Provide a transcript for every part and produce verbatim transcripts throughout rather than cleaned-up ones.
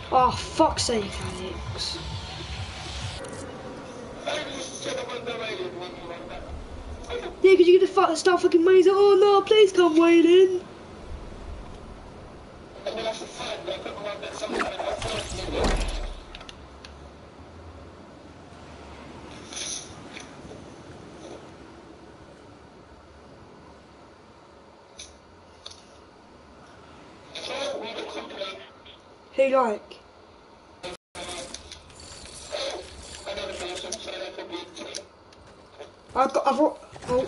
Oh, fuck's sake, Alex. Yeah, because you're gonna start fucking moaning, oh no, please come waiting. Who like? I've got, I've got, oh.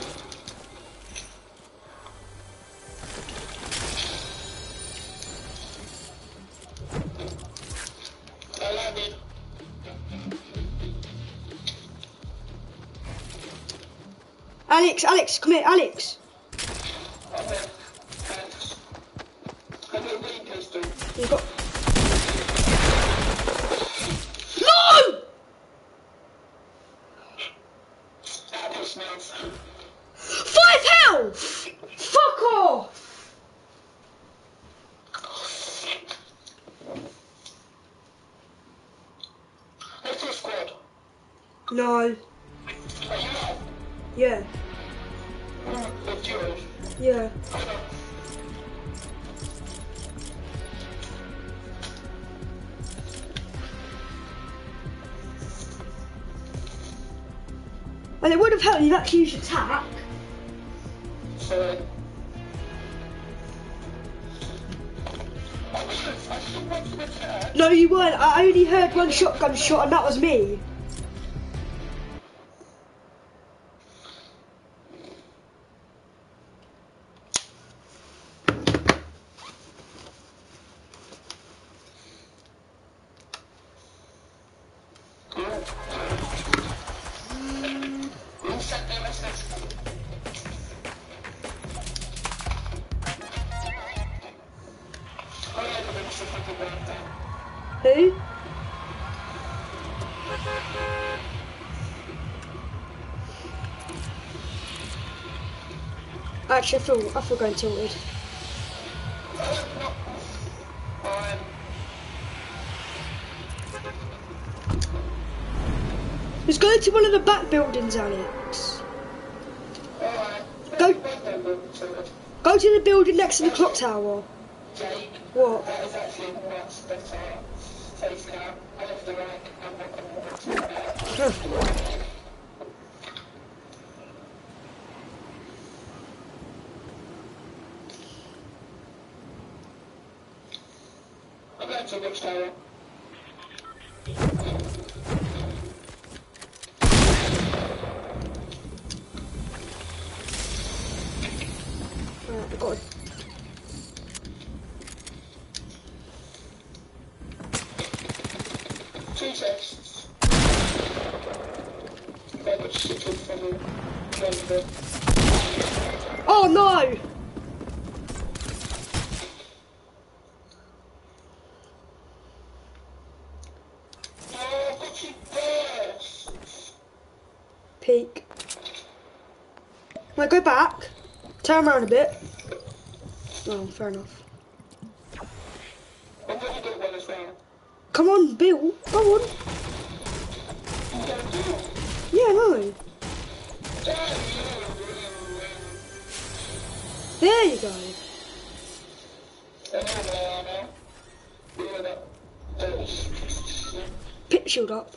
Alex, Alex, come here, Alex. You got... No! Five health! Fuck off! What's your squad? No. Yeah. Yeah. Well, it would have helped you actually use your attack. Sorry. No, you weren't. I only heard one shotgun shot, and that was me. Who? Actually, I feel, I feel going tilted. Let's go to one of the back buildings, Alex. Go, go to the building next to the clock tower. What? I'm going to the watch tower. Right, got it. Two chests. I got shit in from the Oh no! Oh, but you burst. Peek. Right, go back. Turn around a bit. Oh, fair enough. I'm going to do one as well. Come on, Bill. Go on. Yeah, no. There you go. Pit shield up.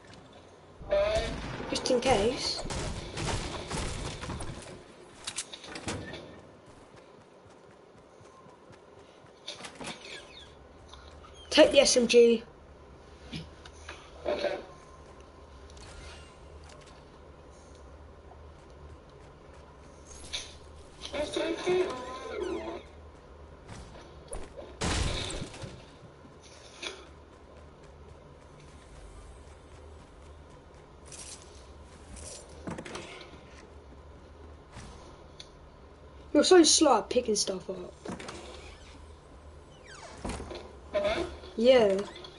Just in case. Take the S M G. Okay. You're so slow at picking stuff up. Hello? Yeah.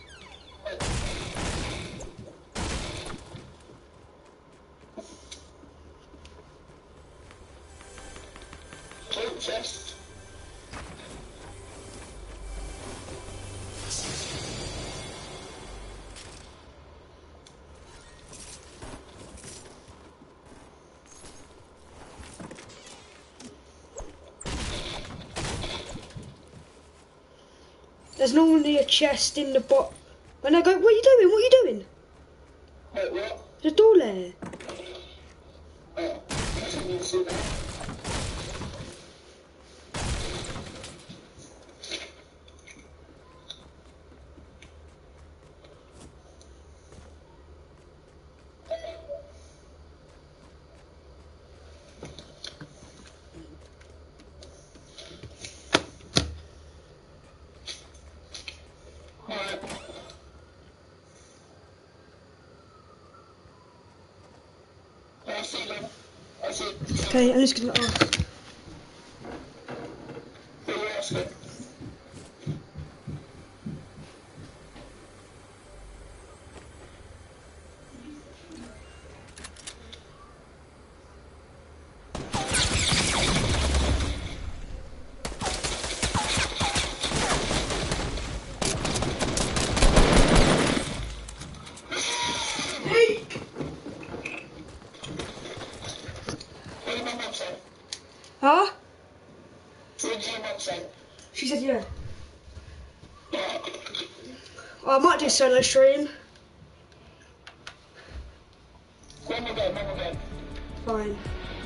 Two chest. There's normally a chest in the bot. And I go, what are you doing? What are you doing? Wait, what? There's a door there. Oh, I didn't see that. Alright. I see them. I see. Okay, I'm just gonna ask. Who are you asking? What did my mum say? Huh? What did your mum say? She said yeah. Yeah. Oh, I might do solo stream. When we go, when we go. Fine.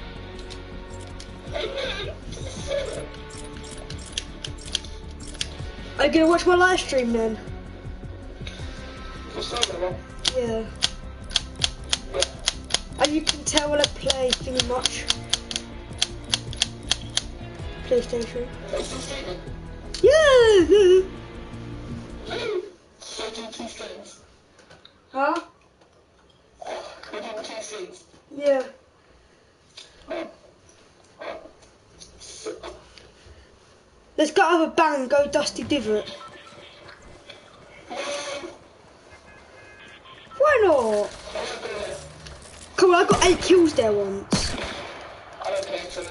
Are you gonna watch my live stream then? For solo, Yeah. yeah. And you can tell when I play thingy much. PlayStation. Are you still streaming? Yeah. We're doing two streams. Huh? We're doing two streams. Yeah. Oh. Let's go have a bang and go Dusty Divot. Why not? Come on, I got eight kills there once. I don't care to them.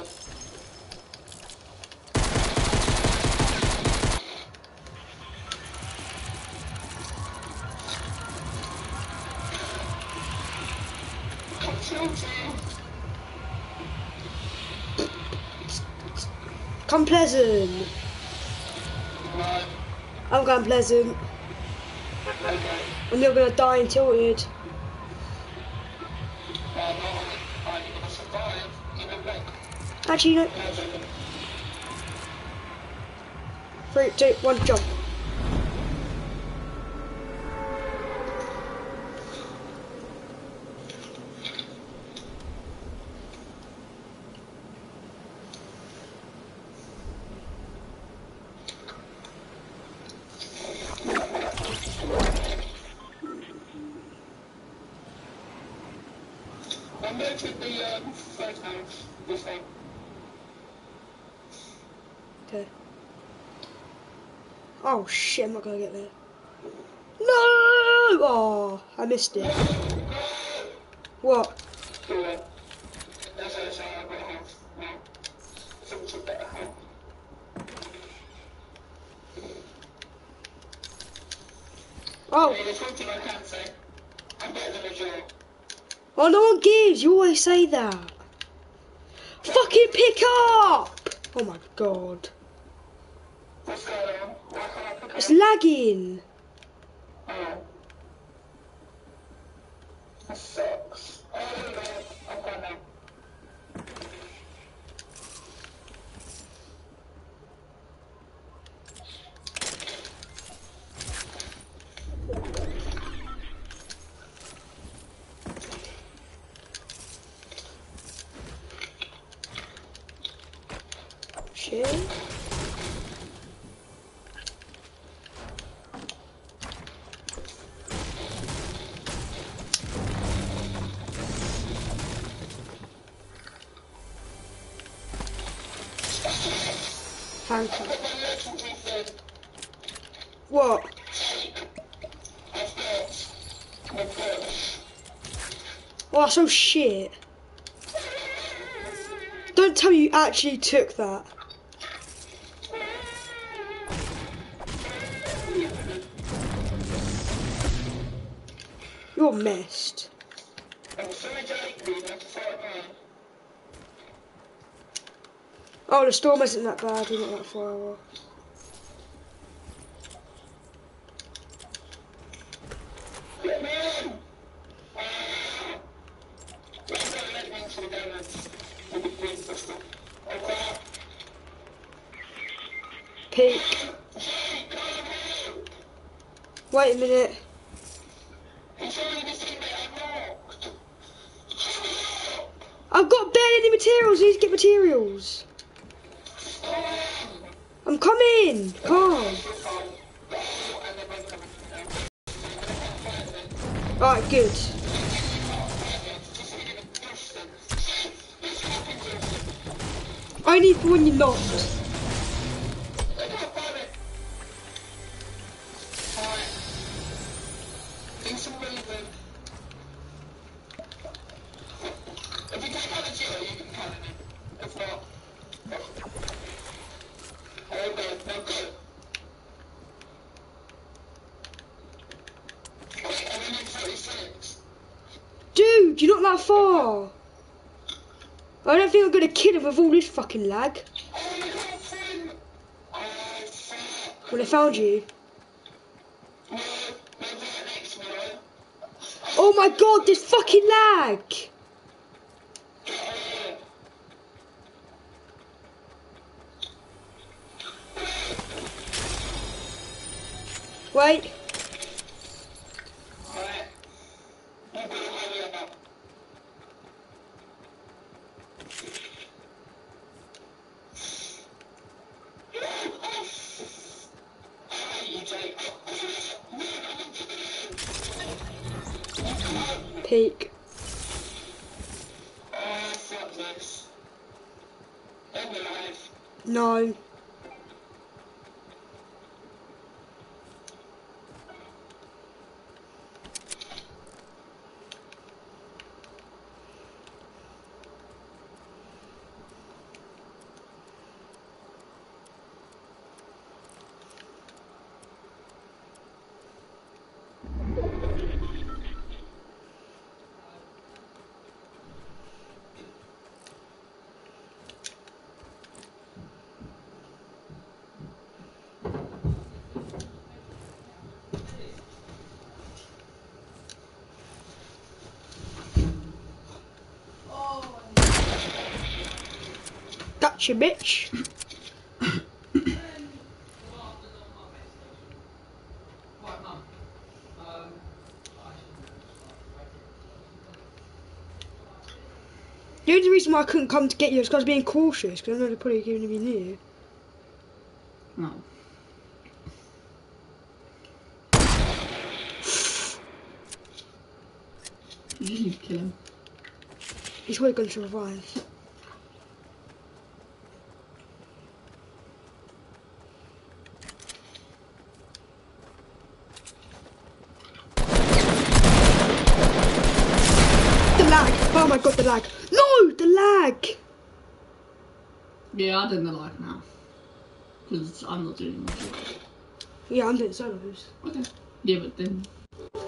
Come Pleasant. No. I'm going Pleasant. Okay. And you're gonna die in Tilted. Uh, no, I'm gonna survive in a wreck. Actually, no. Three, two, one, jump. I'm going to the um, first house this time. Okay. Oh shit, I'm not gonna get there. No! Oh, I missed it. What? Do it. That's how I say I've got a house now. So it's a better house. Oh. Hey, there's one thing I can say. I'm better than a Joe. Oh, no one gives. You always say that. Fucking pick up! Oh my god. What's going on? Why can't I pick It's up? lagging. Oh. That sucks. Oh, there we go. I'm gone now. Shit. Handcuff. Put my legendary thing. What? I've got my purse. Oh, that's so shit. Don't tell me you actually took that. You're messed. I'm sorry to hate me, I have to fight a man. Oh, the storm isn't that bad. We're not that far away. Wait a minute. It's only the thing that unlocked. I've got barely any materials. I need to get materials. I'm coming. Come. Alright, good. I need for when you're not. Dude, you're not that far. I don't think I'm gonna kill him with all this fucking lag. When I found you. Oh my god, this fucking lag! Wait. Peak. Oh, fuck this. I'm alive. No. Gotcha, bitch. The only reason why I couldn't come to get you is because I was being cautious, because I know they're probably going to be near. No. You just need to kill him. He's probably going to revive. The lag! Oh my god, the lag! No! The lag! Yeah, I didn't like now. Because I'm not doing much. Yeah, I'm doing solos. Okay. Yeah, but then